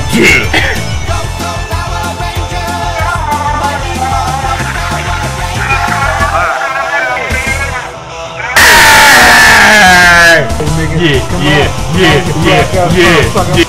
Yeah.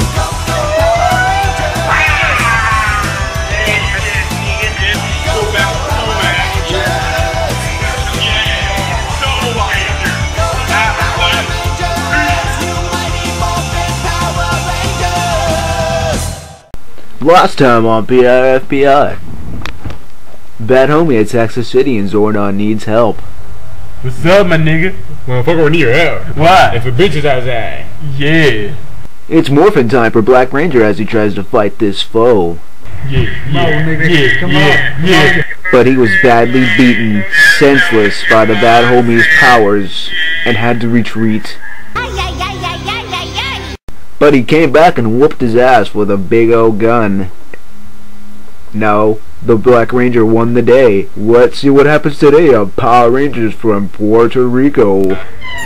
Last time on PRFPI, bad homie at Texas City and Zordon needs help. What's up, my nigga? Motherfucker, we need your help. Why? If a bitch is outside. Yeah. It's morphin' time for Black Ranger as he tries to fight this foe. Yeah. But he was badly beaten, senseless by the bad homie's powers, and had to retreat. But he came back and whooped his ass with a big old gun. No, the Black Ranger won the day. Let's see what happens today on Power Rangers from Puerto Rico. What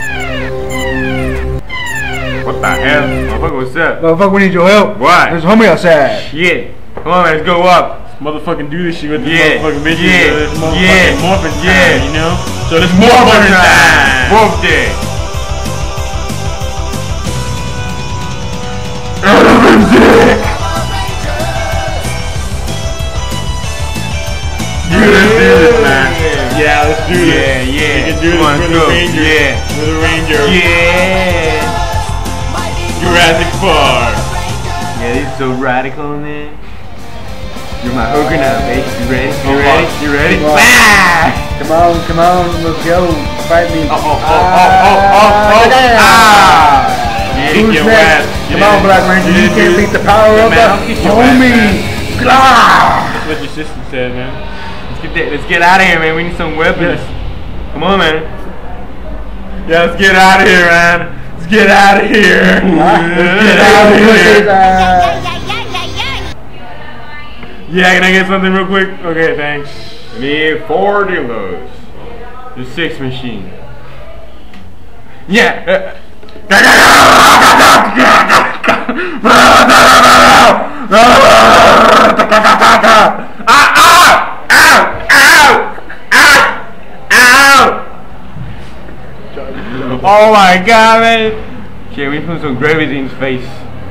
the hell? Motherfucker, what's up? Motherfucker, we need your help. Why? There's a homie outside. Shit. Come on, man, let's go up. Motherfucking do this shit with the Yeah. motherfucking bitches. Yeah. This motherfucking Yeah. morphin' time, Yeah. you know? So this Morphin' morphin' time. Morph day. Let's do this, man. Yeah, let's do this. Yeah. We can do Come on, this let's with go. the Ranger. Yeah. With the Ranger. Yeah. Jurassic Park. Yeah, this is so radical, man. You're my hooker now, bitch. You ready? You ready? You ready? Come on. Ah! Come on, let's go. Fight me. Ah! Yeah, Who's get next? wet. Come on, Black Ranger, you can't beat the power of man, the I'll kick your ass, homie. That's what your sister said, man. Let's get out of here, man. We need some weapons. Yes. Come on, man. Yeah, let's get out of here, man. Let's get out of here. Let's get out of here. Yeah, can I get something real quick? Okay, thanks. We need 4 dildos. The 6 machine. Yeah. Oh my god, man. Shit, we put some gravity in his face.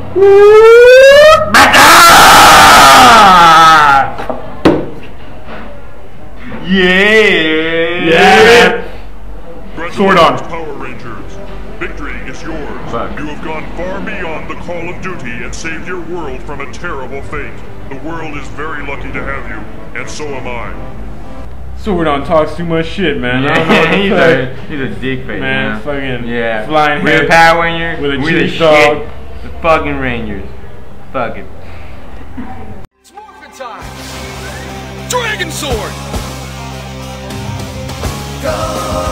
Yeah. Sword on. Power Rangers, victory is yours. Fuck. You have gone far beyond the call of duty and saved your world from a terrible fate. The world is very lucky to have you, and so am I. Sword on talks too much shit, man. I don't know what to say. he's a dick face, Man, fucking flying head with a Power Ranger, with a we're the cheese dog. shit. The fucking Rangers. Fuck it. It's morphin' time! Dragon Sword! Go!